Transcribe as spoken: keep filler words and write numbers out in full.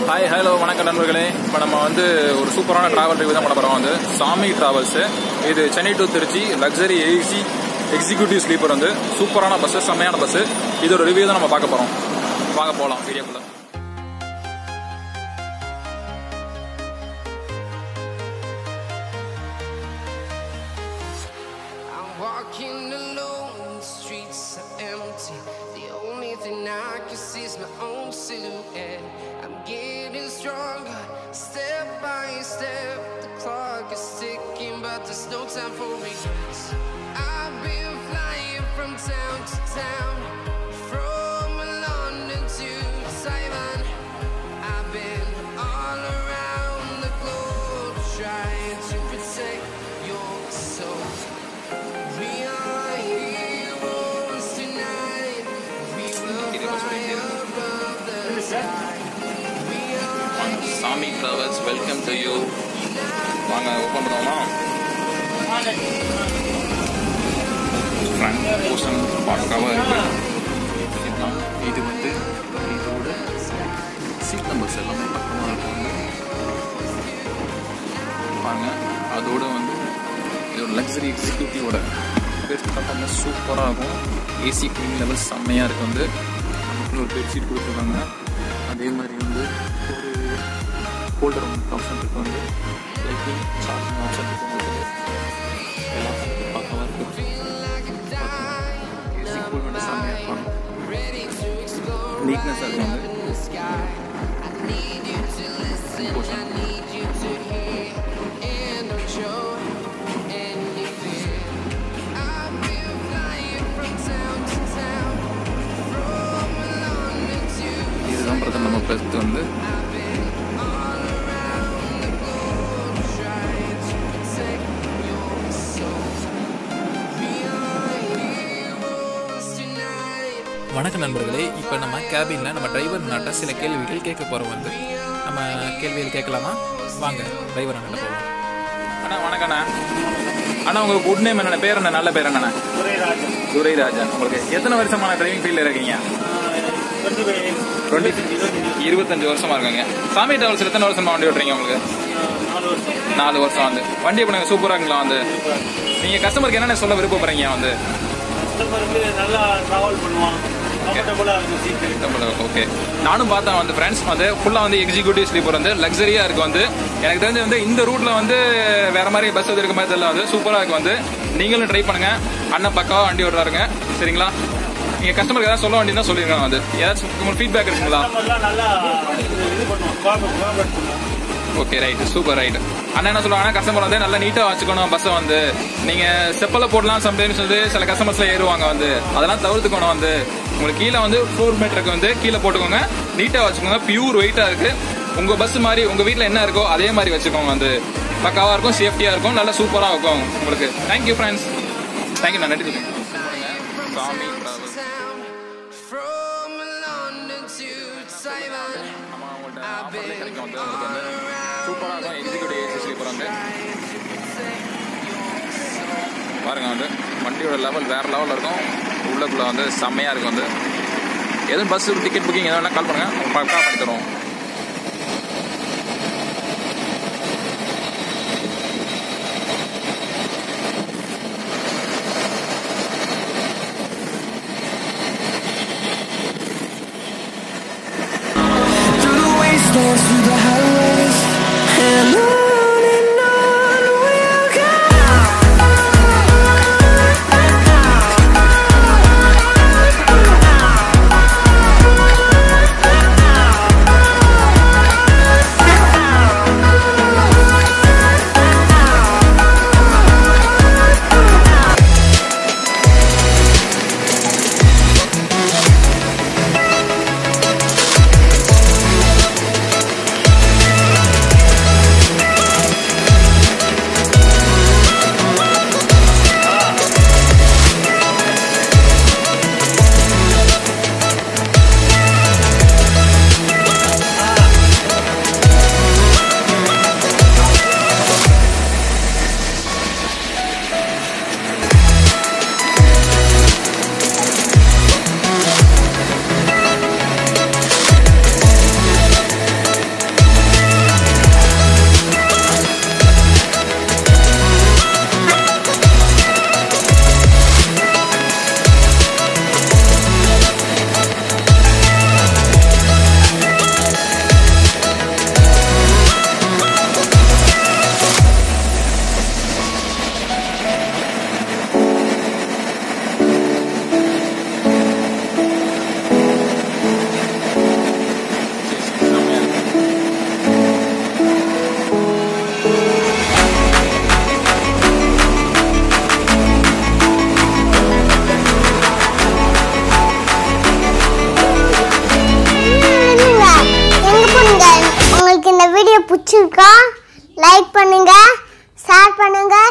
Hi hello வணக்கம் நண்பர்களே. இப்போ நம்ம வந்து ஒரு சூப்பரான டிராவல் ரிவ்யூ தான் பண்ண போகிறோம். வந்து சாமி டிராவல்ஸ். இது Chennai to Trichy luxury AC executive sleeper. வந்து சூப்பரான பஸ், செம்மையான பஸ். இதோட ரிவ்யூ தான் நம்ம பார்க்க போகிறோம். வாங்க போகலாம் வீடியோக்குள்ள. I can see my own silhouette. I'm getting stronger, step by step. The clock is ticking, but there's no time for regrets. I've been flying from town to town, from London to Taiwan. I've been all around the globe, trying to protect your soul. We are heroes tonight. We will fly above the sky. We are Sami travels welcome to you. வாங்க open பண்ணுவோமா? Front portion பக்காவாக இருக்கு. இது வந்து இதோட seat numbers எல்லாமே பக்கமாக இருக்கும் பாருங்க. அதோட வந்து இதோட லக்ஸரி எக்ஸிக்யூட்டிவோட பெஸ்ட் பார்த்தோம்னா சூப்பராக இருக்கும். ஏசி க்ளீன் லெவல் செம்மையாக இருக்குது. வந்து நமக்கு ஒரு பெட்ஷீட் கொடுத்துருக்காங்க. அதே மாதிரி வந்து ஒரு ஹோல்டர் வந்து ஆப்ஷன் இருக்குது. வந்து லைட்டிங் சார்ஜிங் ஆப்ஷன் இருக்குது. எல்லாம் பக்கமாக இருக்குது. ஏசி கூல் வந்து செம்மையாக இருக்கும். நீட்னஸாக இருக்கும். வந்து இதுதான் பிரதம நம்ம பெஸ்ட். வந்து வணக்கம் நண்பர்களே. இப்போ நம்ம கேபினில் நம்ம டிரைவர் நாட்ட சில கேள்விகள் கேட்க போகிறோம். வந்து நம்ம கேள்விகள் கேட்கலாமா? வாங்க டிரைவர் நாட்ட போவோம். அண்ணா வணக்கண்ணா. அண்ணா உங்கள் குட் நேம் என்னென்ன பேர்? என்ன நல்ல பேர் என்னண்ணா? துரைராஜன். துரைராஜன். உங்களுக்கு எத்தனை வருஷமான டிரைவிங் ஃபீல்டில் இருக்கீங்க? இருபத்தஞ்சு வருஷமா இருக்காங்க. சாமி டிராவல்ஸ் எத்தனை வருஷமா வண்டி ஓட்டுறீங்க? உங்களுக்கு நாலு வருஷம். வந்து வண்டி இப்போ நீங்கள் சூப்பராக இருக்குங்களா? வந்து நீங்கள் கஸ்டமருக்கு என்னென்ன சொல்ல விருப்பப்படுறீங்க? வந்து நல்லா டிராவல் பண்ணுவான். ஓகே, நானும் பார்த்தேன் வந்து ஃப்ரெண்ட்ஸ். வந்து ஃபுல்லாக வந்து எக்ஸிக்யூட்டிவ் ஸ்லீப்பர் வந்து லக்ஸரியாக இருக்குது. வந்து எனக்கு தெரிஞ்சு வந்து இந்த ரூட்டில் வந்து வேற மாதிரி பஸ் வந்து இருக்க மாதிரி தெரியல. வந்து சூப்பராக இருக்குது. வந்து நீங்களும் ட்ரை பண்ணுங்க. அண்ணன் பக்காவாக வண்டி ஓடுறாருங்க. சரிங்களா? நீங்கள் கஸ்டமருக்கு ஏதாவது சொல்ல வேண்டியதான் சொல்லியிருக்காங்க. வந்து ஏதாச்சும் உங்களுக்கு ஃபீட்பேக் இருக்குங்களா? Okay right, super right. அண்ணா என்ன சொல்லுவாங்கன்னா கஸ்டமர் வந்து நல்லா நீட்டாக வச்சுக்கணும் பஸ்ஸை. வந்து நீங்கள் செப்பலை போடலாம். சம்டைம்ஸ் வந்து சில கஸ்டமர்ஸ்லாம் ஏறுவாங்க. வந்து அதெல்லாம் தவிர்த்துக்கணும். வந்து உங்களுக்கு கீழே வந்து ஃபோர் மீட்டருக்கு வந்து கீழே போட்டுக்கோங்க. நீட்டாக வச்சுக்கோங்க. பியூர் வெயிட்டாக இருக்கு. உங்கள் பஸ் மாதிரி உங்கள் வீட்டில் என்ன இருக்கோ அதே மாதிரி வச்சுக்கோங்க. வந்து பக்காவாக இருக்கும், சேஃப்டியாக இருக்கும், நல்லா சூப்பராக இருக்கும் உங்களுக்கு. Thank you friends. தேங்க்யூ. நான் நன்றி. சாமி டிராவல்ஸ் நம்ம உங்கள்கிட்ட ஆஃபர்லேயே கிடைக்கும். வந்து உங்களுக்கு வந்து சூப்பராக இருக்கும். எக்ஸிக்யூட்டிவ் ஏசி ஸ்லீப்பர் வந்து பாருங்க. வந்து வண்டியோட லெவல் வேறு லெவலில் இருக்கும். உள்ளக்குள்ளே வந்து செம்மையாக இருக்கும். வந்து எதுவும் பஸ் டிக்கெட் புக்கிங் எதாவது வேணால் கால் பண்ணுங்கள், பக்கா பண்ணி தருவோம். through the highways and on and on we'll go. பிடிச்சிருக்கா லைக் பண்ணுங்க ஷேர் பண்ணுங்க